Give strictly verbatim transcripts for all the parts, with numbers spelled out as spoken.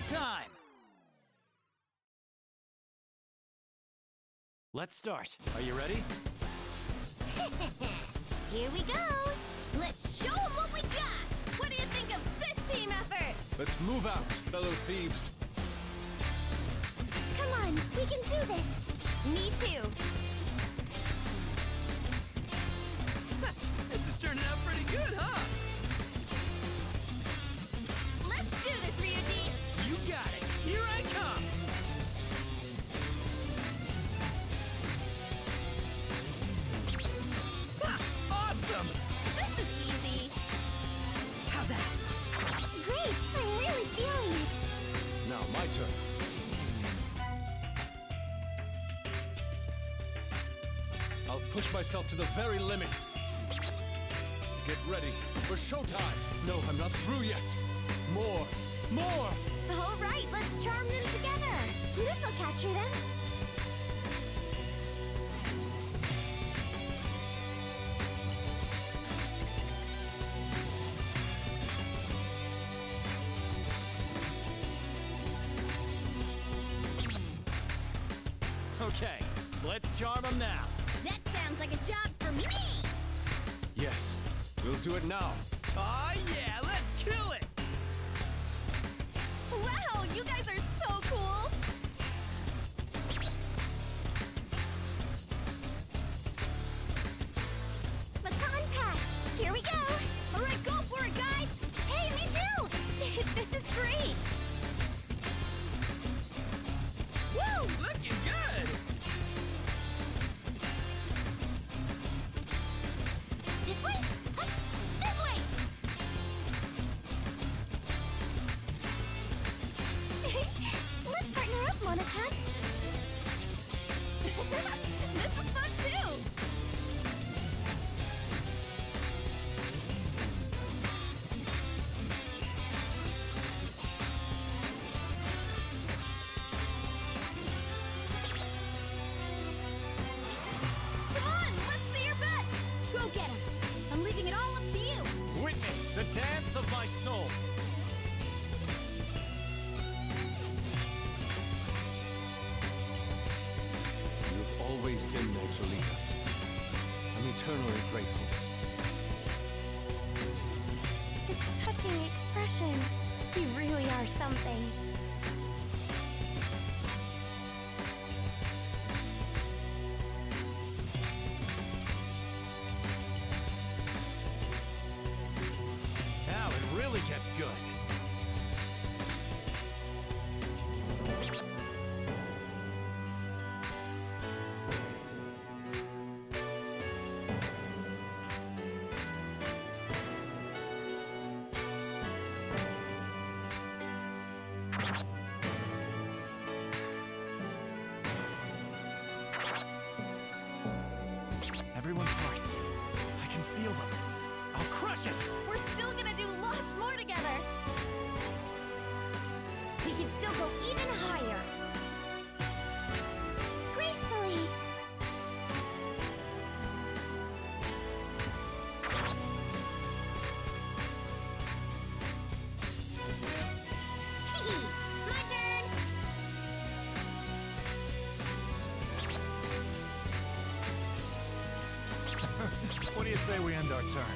showtime! Let's start. Are you ready? Here we go! Let's show them what we got! What do you think of this team effort? Let's move out, fellow thieves. Come on, we can do this! Me too! This is turning out pretty good, huh? Let's do this, Ryuji! You got it! Here I come! Ha! Awesome! This is easy! How's that? Great! I'm really feeling it! Now, my turn. I'll push myself to the very limit. Get ready for showtime. No, I'm not through yet. More, more! All right, let's charm them together! This'll capture them! Okay, let's charm them now. That sounds like a job for me! Yes, we'll do it now. Aw, yeah, let's kill it! Wow, you guys are so cool! Baton pass! Here we go! Alright, go for it, guys! Hey, me too! This is great! Woo! Looking good! This way? Huh? This way! Let's partner up, Mona-chan! This is fun, too! Come on, let's see your best! Go get him! I'm leaving it all up to you! Witness the dance of my soul. You've always been there to lead us. I'm eternally grateful. His touching expression. You really are something. Now it really gets good. Everyone's hearts. I can feel them. I'll crush it! We're still gonna do lots more together. We can still go even higher. Gracefully. Hee-hee. My turn. What do you say we end our turn?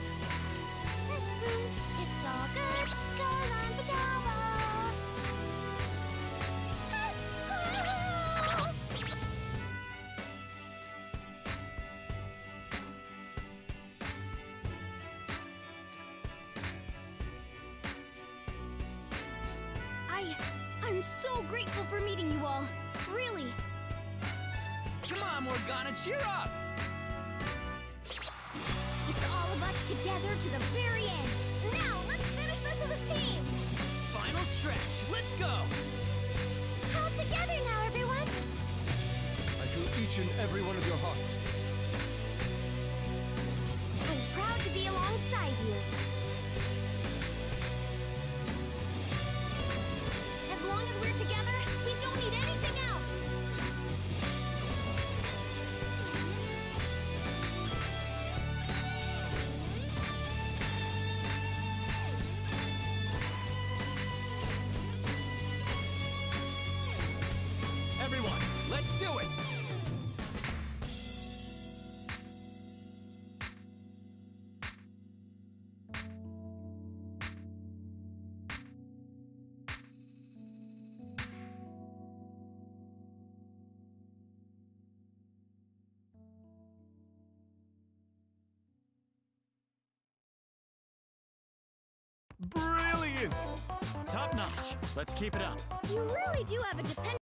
It's all good, cause I'm Futaba. I... I'm so grateful for meeting you all. Really. Come on, Morgana, cheer up! It's all of us together to the very end. Now, let's finish this as a team. Final stretch, let's go! All together now, everyone. I feel each and every one of your hearts. I'm proud to be alongside you. As long as we're together, we don't need anything else. Let's do it! Brilliant! Top notch. Let's keep it up. You really do have a dependable